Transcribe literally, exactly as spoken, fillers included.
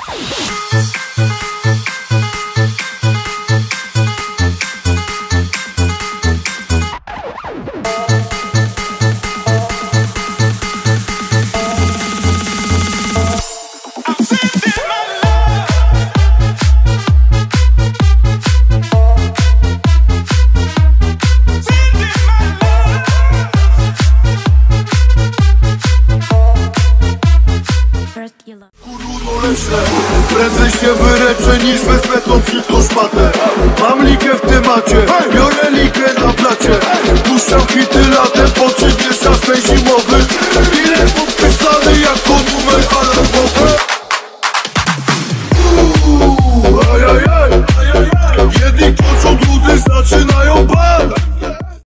Prędzej się wyreczę niż wezmę tą brzydką szmatę. Mam ligę w temacie, biorę ligę na blacie. Puszczam hity latem, po czym jeszcze zimowy.